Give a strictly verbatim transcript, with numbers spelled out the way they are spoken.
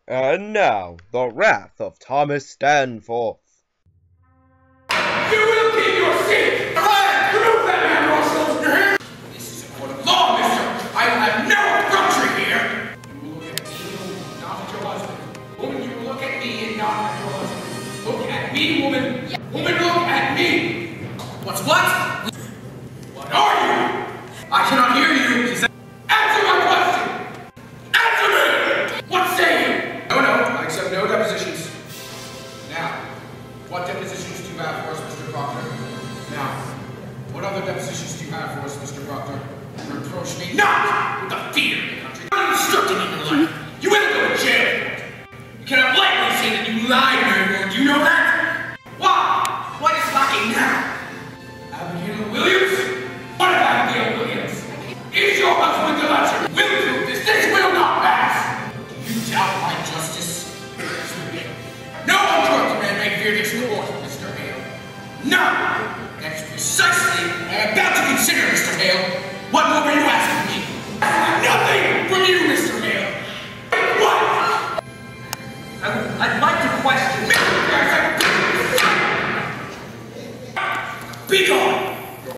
And now, the wrath of Thomas Danforth. You will keep your seat! Alright! Remove that man, Marshal! Your hands! This is a court of law, mister! I will have no effrontery here! You will look at me, not at your husband. Woman, you will look at me and not at your husband. Look at me, woman! Yeah. Woman, look at me! What's what? What are you? I cannot hear you! She said, answer my question! Answer me! What say you? No, no, I accept no depositions. Now, what depositions do you have for us, Mister Proctor? Now, what other depositions do you have for us, Mister Proctor? You reproach me not with the fear of the country. I'm instructing in your life. You will go to jail for it. You cannot lightly say that you lied, Mary Lord. Do you know that? Why? What is lacking now? Abigail Williams? What of Abigail Williams? Is your husband the lecturer? Will prove this. This will not pass. Do you doubt my justice? No uncorrupted man may fear this court, Mister Hale. No! That is precisely what I am about to consider, Mister Hale. What more will you